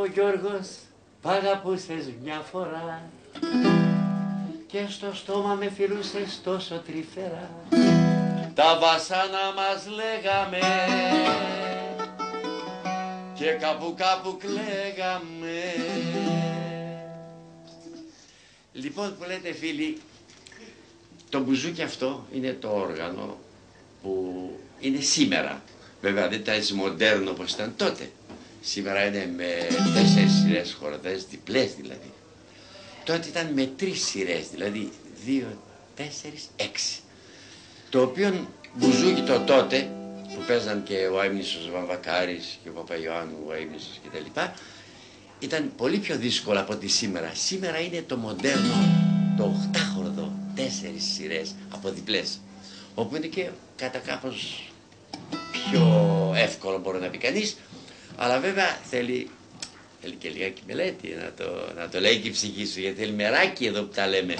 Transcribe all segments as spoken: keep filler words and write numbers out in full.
Γιώργος π' αγαπούσες μια φορά και στο στόμα με φιλούσες τόσο τρυφερά. Τα βασάνα μας λέγαμε και κάπου κάπου κλαίγαμε. Λοιπόν που λέτε φίλοι, το μπουζούκι αυτό είναι το όργανο που είναι σήμερα. Βέβαια δεν ήταν έτσι μοντέρνο όπως ήταν τότε. Σήμερα είναι με τέσσερις σειρές χορδές, διπλές δηλαδή. Τότε ήταν με τρεις σειρές, δηλαδή δύο, τέσσερις, έξι. Το οποίο μπουζούκι το τότε, που παίζαν και ο Αείμνηστος Βαμβακάρης και ο Παπαϊωάννου ο Αείμνηστος κτλ. Ήταν πολύ πιο δύσκολο από ότι σήμερα. Σήμερα είναι το μοντέρνο, το οχτάχορδο, τέσσερις σειρές από διπλές. Όπου είναι και κατά κάπως πιο εύκολο μπορεί να πει κανείς. Αλλά βέβαια θέλει, θέλει και λιγάκι μελέτη να το, να το λέει και η ψυχή σου, γιατί θέλει μεράκι εδώ που τα λέμε.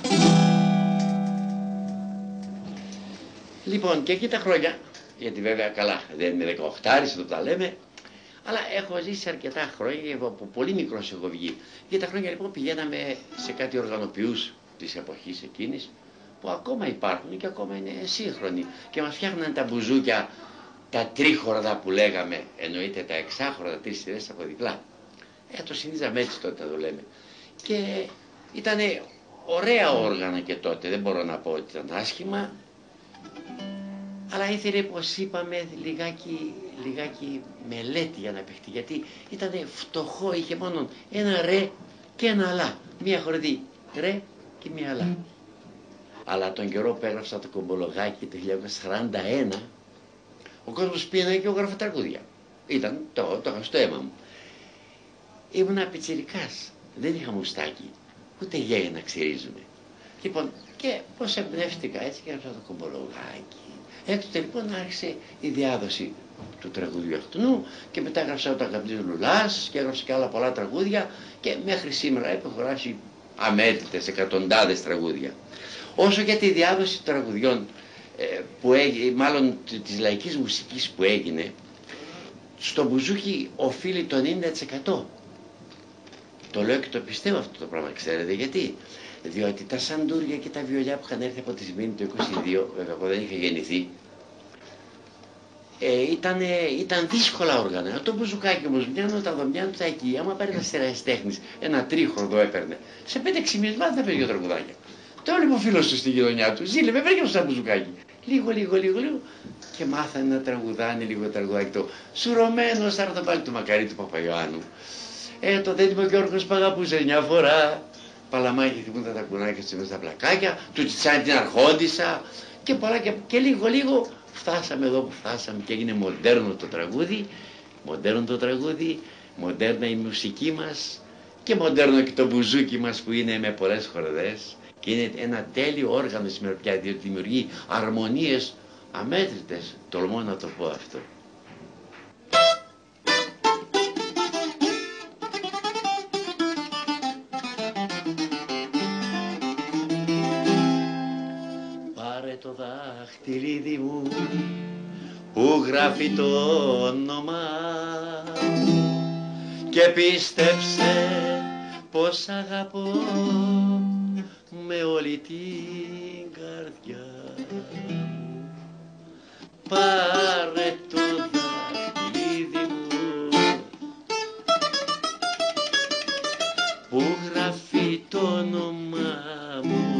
Λοιπόν, και εκεί τα χρόνια, γιατί βέβαια καλά δεν είναι δεκαοχτάρις εδώ που τα λέμε, αλλά έχω ζήσει αρκετά χρόνια, από πολύ μικρός έχω βγει. Για τα χρόνια λοιπόν πηγαίναμε σε κάτι οργανοποιούς της εποχής εκείνης, που ακόμα υπάρχουν και ακόμα είναι σύγχρονοι και μας φτιάχναν τα μπουζούκια, τα τρίχορδα που λέγαμε, εννοείται τα εξάχορδα, τρεις σειρές από διπλά. Ε, το συνήθιζαμε έτσι τότε να το λέμε. Και ήταν ωραία όργανα και τότε, δεν μπορώ να πω ότι ήταν άσχημα, αλλά ήθελε, όπως είπαμε, λιγάκι, λιγάκι μελέτη για να παιχτεί, γιατί ήταν φτωχό, είχε μόνο ένα ρε και ένα λα, μία χορδή ρε και μία λα. Αλλά τον καιρό που έγραψα το κομπολογάκι το χίλια εννιακόσια σαράντα ένα, ο κόσμος πήγαινε και έγραφε τραγούδια. Ήταν το, το είχα στο αίμα μου. Ήμουνα πιτσιρικάς, δεν είχα μουστάκι, ούτε γέγε να ξυρίζουμε. Λοιπόν, και πώς εμπνεύστηκα έτσι και έγραψα το κομπολογάκι. Έκτοτε λοιπόν άρχισε η διάδοση του τραγουδιού αυτού και μετά έγραψα το Αγαπητής Λουλάς και έγραψα και άλλα πολλά τραγούδια και μέχρι σήμερα έχω χωράσει αμέτρητες εκατοντάδες τραγούδια. Όσο για τη διάδοση των τραγουδιών, που έγινε, μάλλον της λαϊκής μουσικής που έγινε, στο μπουζούκι οφείλει το ενενήντα τοις εκατό. Το λέω και το πιστεύω αυτό το πράγμα, ξέρετε γιατί? Διότι τα σαντούρια και τα βιολιά που είχαν έρθει από τη Σμήνη το είκοσι δύο, βέβαια εγώ δεν είχα γεννηθεί, ε, ήταν, ήταν δύσκολα όργανα. Το μπουζουκάκι όμως, μοιάνω τα δομιά του τα εκεί, άμα πάρει ένα στερεαστέχνης, ένα τρίχορδο έπαιρνε, σε πέντε έξι μήνες μάθει να παίζει δύο τραγουδάκια. Το έβλεπε ο φίλος του στη γειτονιά του, ζήλε, με βρήκε στο μπουζουκάκι. Λίγο, λίγο, λίγο, λίγο και μάθανε να τραγουδάνε λίγο τραγουδάκι το σουρωμένο σαν πάλι του Μακαρί του Παπαϊωάννου. Ε, το δέντιμο Γιώργος π' αγαπούσε μια φορά. Παλαμάκι θυμούνταν τα κουνάκια του μέσα στα πλακάκια, του τσιτσάνε την αρχόντισσα και πολλά και, και λίγο λίγο φτάσαμε εδώ που φτάσαμε και έγινε μοντέρνο το τραγούδι, μοντέρνο το τραγούδι, μοντέρνα η μουσική μας και μοντέρνο και το μπουζούκι μας που είναι με πολλές χορδές και είναι ένα τέλειο όργανο σήμερα πια, διότι δημιουργεί αρμονίες αμέτρητες, τολμώ να το πω αυτό. Το δάχτυλίδι μου που γράφει το όνομα και πίστεψε πως αγαπώ με όλη την καρδιά. Πάρε το δάχτυλίδι μου που γράφει το όνομα μου.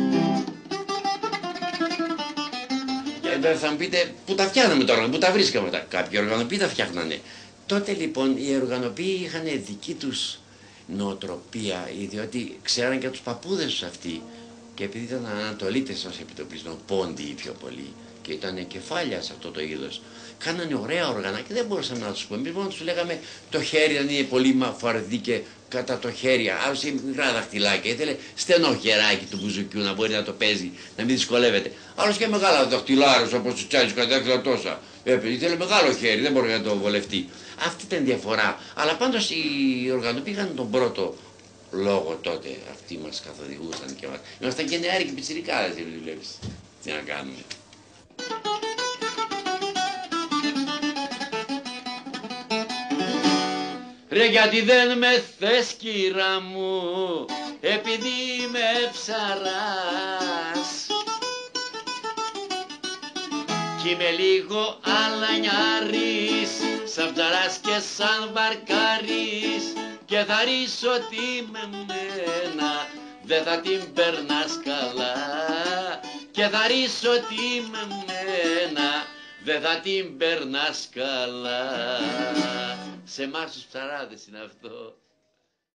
Και θα μου πείτε, πού τα φτιάχναμε τώρα, πού τα βρίσκαμε τα. Κάποιοι οργανοποιοί τα φτιάχνανε. Τότε λοιπόν οι οργανοποιοί είχαν δική τους νοοτροπία, διότι ξέραν και τους παππούδες τους αυτοί. Και επειδή ήταν Ανατολίτες ως επιτοπλίστων, πόντιοι πιο πολύ, και ήταν κεφάλια σε αυτό το είδος, κάνανε ωραία όργανα και δεν μπορούσαμε να τους πούμε. Εμείς μόνο τους λέγαμε το χέρι αν είναι πολύ φαρδί και κατά το χέρι, άλλος είχε μικρά δαχτυλάκια, ήθελε στενό χεράκι του μπουζουκιού να μπορεί να το παίζει, να μην δυσκολεύεται. Άλλος και μεγάλα δαχτυλάρους όπως του τσάλιους κατά δάχτυλα τόσα. Έπαιζε, ήθελε μεγάλο χέρι, δεν μπορεί να το βολευτεί. Αυτή ήταν διαφορά. Αλλά πάντως οι οργανοποιοί είχαν τον πρώτο λόγο τότε. Αυτοί μας καθοδηγούσαν και μας. Ήμασταν και νεάροι και πιτσιρικάδες, δεν βλέπεις. Τι να κάνουμε. Ρε γιατί δεν με θες κύρα μου, επειδή είμαι ψαράς κι είμαι λίγο αλανιάρης, σαν ψαράς και σαν βαρκάρης, και θα ρίσω ότι με μένα δεν θα την περνάς καλά, και θα ρίσω ότι με μένα δεν θα την περνάς καλά. Σε εμάς τους ψαράδες είναι αυτό.